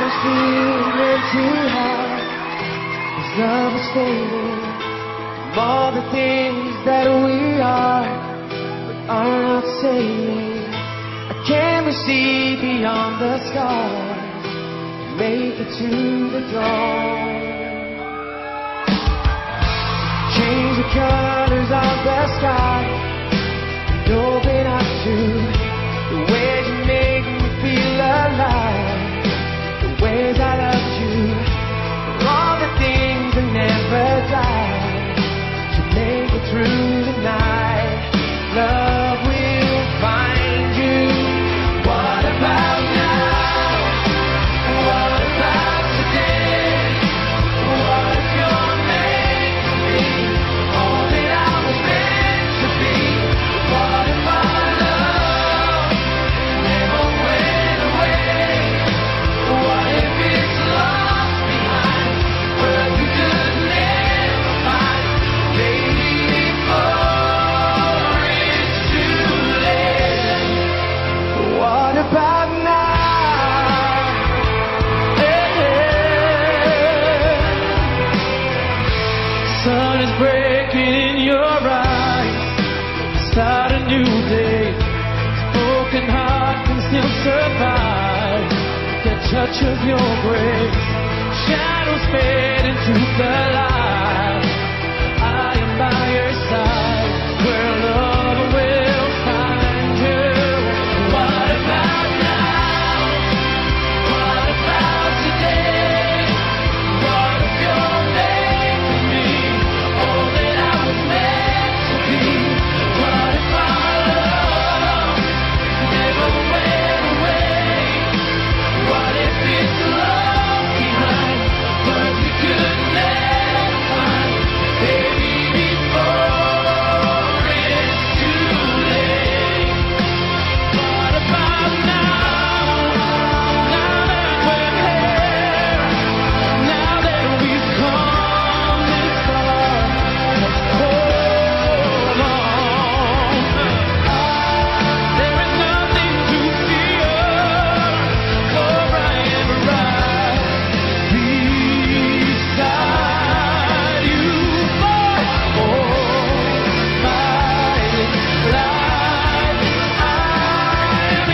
was feeling too high. This love is fading from all the things that we are, but are not saying. I can't see beyond the scars, make it to the dawn. Change the colors of the sky and open up to the ways you make me feel alive, the ways I loved you, for all the things that never die, to make it through the night. Love will find you. What about now? What about today? What if you're made to be all that I was meant to be? What if our love never went away? What if it's lost behind where we could never find? Maybe before it's too late. What about now? Sun is breaking in your eyes. Start a new day. Broken heart can still survive the touch of your grace. Shadows fade into the light. I am by your side where love will find you. What about now? What about today? What if you're made for me all that I was meant to be? What if our love never went away? What if it's lost behind but we could never find? Baby, before it's too late. What about now? Now that we're here, now that we've come this far, let's hold on. There is nothing to fear, for I am right beside you for my life. I am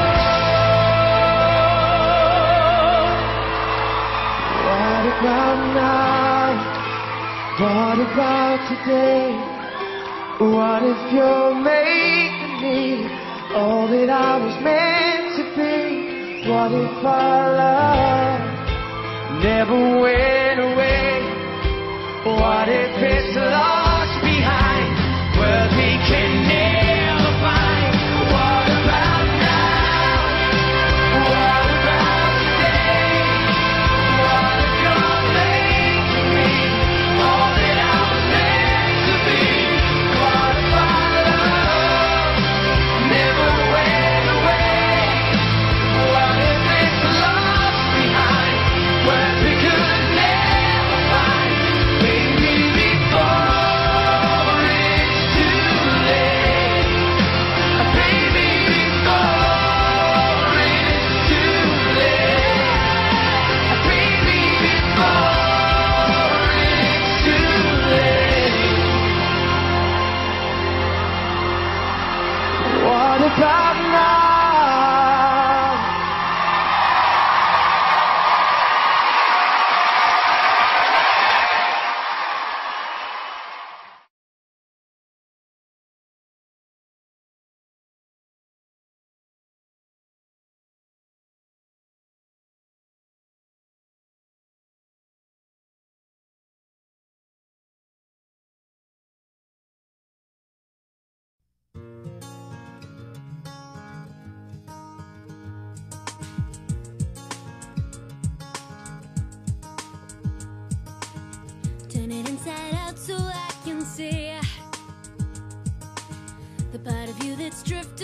yours. What about now? What about today? What if you're making me all that I was meant to be? What if our love never went away? What if it's lost behind where we can never find? What about now? What about today? What if you're made to be all that I was meant to be? What if our love never went away? What if it's lost behind where we could never find? Baby, before it's too late. Baby, before it's too late. Baby, before it's too late. What about now? Turn it inside out so I can see the part of you that's drifting